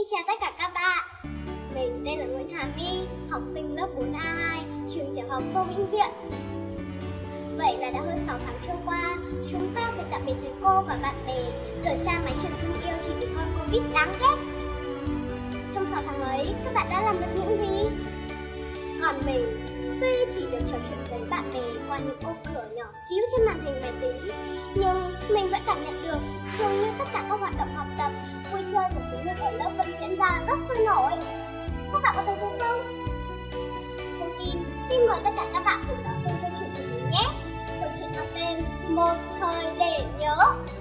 chào tất cả các bạn. Mình tên là Nguyễn Hà My, học sinh lớp 4A2, trường tiểu học Tô Vĩnh Diện. Vậy là đã hơn 6 tháng trôi qua, chúng ta phải tạm biệt thầy cô và bạn bè, rời xa mái trường thân yêu chỉ vì con Covid đáng ghét. Trong 6 tháng ấy, các bạn đã làm được những gì? Còn mình, tuy chỉ được trò chuyện với bạn bè qua những ô cửa nhỏ xíu trên màn hình máy tính, nhưng mình vẫn cảm nhận được dường như tất cả các hoạt động học tập, vui chơi của chúng mình ở lớp vẫn diễn ra rất sôi nổi. Các bạn có thấy thế không? Thông tin, xin mời tất cả các bạn cùng đón xem câu chuyện của mình nhé. Câu chuyện có tên Một Thời Để Nhớ.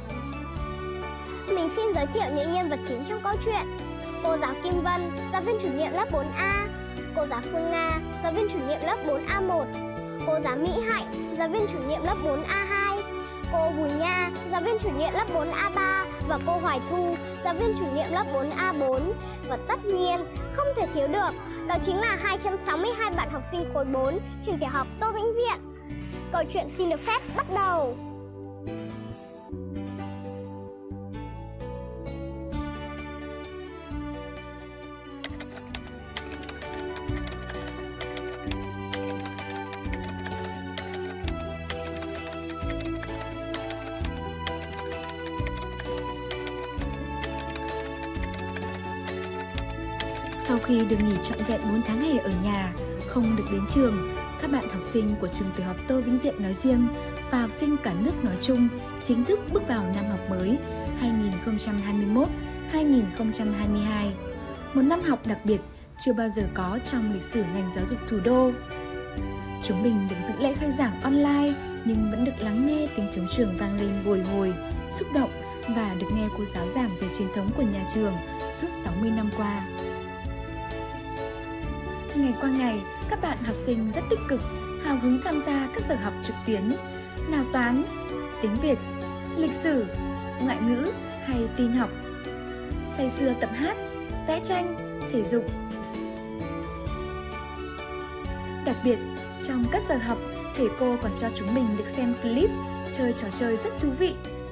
Mình xin giới thiệu những nhân vật chính trong câu chuyện. Cô giáo Kim Vân, giáo viên chủ nhiệm lớp 4A. Cô giáo Phương Nga, giáo viên chủ nhiệm lớp 4A1. Cô giáo Mỹ Hạnh, giáo viên chủ nhiệm lớp 4A2. Cô Bùi Nha, giáo viên chủ nhiệm lớp 4A3 và cô Hoài Thu, giáo viên chủ nhiệm lớp 4A4. Và tất nhiên, không thể thiếu được, đó chính là 262 bạn học sinh khối 4 trường tiểu học Tô Vĩnh Diện. Câu chuyện xin được phép bắt đầu. Sau khi được nghỉ trọn vẹn 4 tháng hè ở nhà, không được đến trường, các bạn học sinh của trường tiểu học Tô Vĩnh Diện nói riêng và học sinh cả nước nói chung chính thức bước vào năm học mới 2021-2022. Một năm học đặc biệt chưa bao giờ có trong lịch sử ngành giáo dục thủ đô. Chúng mình được dự lễ khai giảng online nhưng vẫn được lắng nghe tiếng trống trường vang lên bồi hồi, xúc động và được nghe cô giáo giảng về truyền thống của nhà trường suốt 60 năm qua. Ngày qua ngày, các bạn học sinh rất tích cực, hào hứng tham gia các giờ học trực tuyến, nào toán, tiếng Việt, lịch sử, ngoại ngữ hay tin học. Say sưa tập hát, vẽ tranh, thể dục. Đặc biệt, trong các giờ học, thầy cô còn cho chúng mình được xem clip, chơi trò chơi rất thú vị.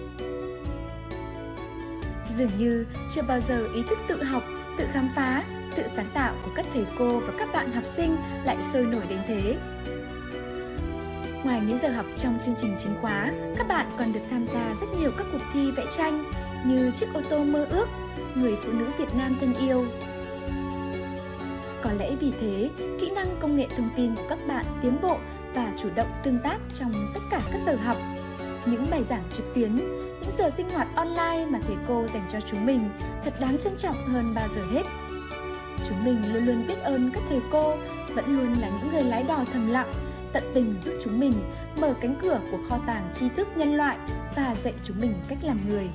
Dường như chưa bao giờ ý thức tự học, tự khám phá, tự sáng tạo của các thầy cô và các bạn học sinh lại sôi nổi đến thế. Ngoài những giờ học trong chương trình chính khóa, các bạn còn được tham gia rất nhiều các cuộc thi vẽ tranh như Chiếc ô tô mơ ước, Người phụ nữ Việt Nam thân yêu. Có lẽ vì thế, kỹ năng công nghệ thông tin của các bạn tiến bộ và chủ động tương tác trong tất cả các giờ học. Những bài giảng trực tuyến, những giờ sinh hoạt online mà thầy cô dành cho chúng mình thật đáng trân trọng hơn bao giờ hết. Chúng mình luôn luôn biết ơn các thầy cô, vẫn luôn là những người lái đò thầm lặng, tận tình giúp chúng mình mở cánh cửa của kho tàng tri thức nhân loại và dạy chúng mình cách làm người.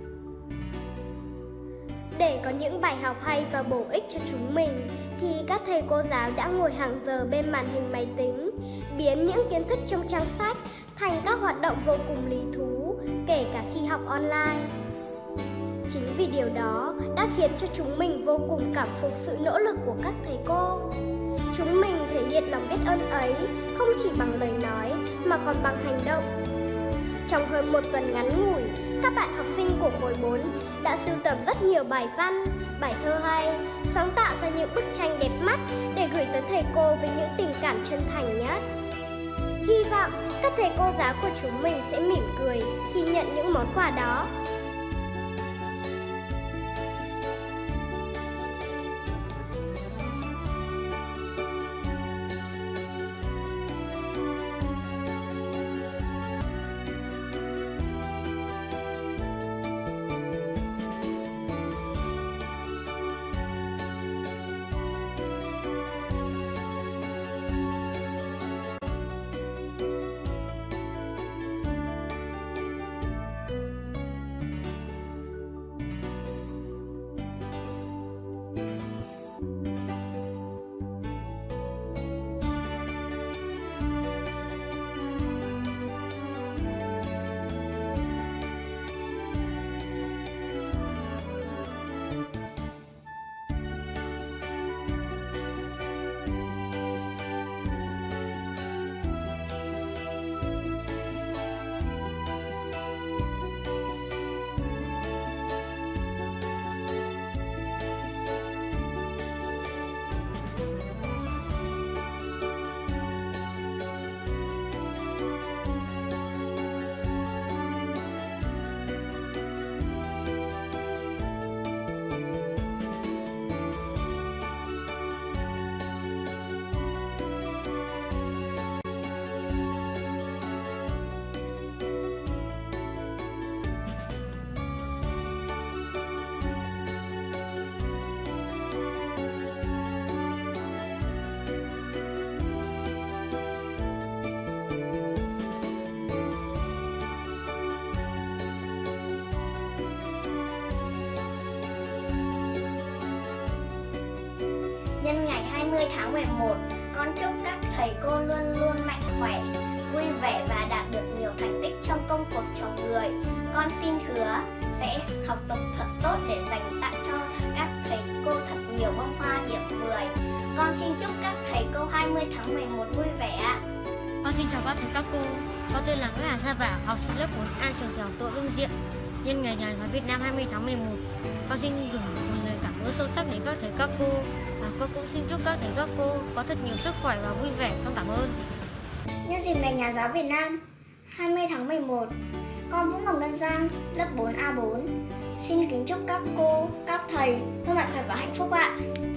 Để có những bài học hay và bổ ích cho chúng mình, thì các thầy cô giáo đã ngồi hàng giờ bên màn hình máy tính, biến những kiến thức trong trang sách thành các hoạt động vô cùng lý thú, kể cả khi học online. Chính vì điều đó đã khiến cho chúng mình vô cùng cảm phục sự nỗ lực của các thầy cô. Chúng mình thể hiện lòng biết ơn ấy không chỉ bằng lời nói mà còn bằng hành động. Trong hơn một tuần ngắn ngủi, các bạn học sinh của khối 4 đã sưu tầm rất nhiều bài văn, bài thơ hay, sáng tạo ra những bức tranh đẹp mắt để gửi tới thầy cô với những tình cảm chân thành nhất. Hy vọng các thầy cô giáo của chúng mình sẽ mỉm cười khi nhận những món quà đó. 20 tháng 11, con chúc các thầy cô luôn luôn mạnh khỏe, vui vẻ và đạt được nhiều thành tích trong công cuộc trồng người. Con xin hứa sẽ học tập thật tốt để dành tặng cho các thầy cô thật nhiều bông hoa điểm 10. Con xin chúc các thầy cô 20 tháng 11 vui vẻ ạ. Con xin chào các thầy các cô. Con tên là Nguyễn Hà Gia Bảo, học sinh lớp 4A trường Tiểu học Tô Vinh Diện. Nhân ngày Nhà giáo Việt Nam 20 tháng 11, con xin gửi một lời cảm ơn sâu sắc đến các thầy các cô. Và con cũng xin chúc các thầy các cô có thật nhiều sức khỏe và vui vẻ. Con cảm ơn. Nhân dịp ngày Nhà giáo Việt Nam 20 tháng 11, con Vũ Ngọc Ngân Giang, lớp 4A4 xin kính chúc các cô, các thầy luôn mạnh khỏe và hạnh phúc ạ.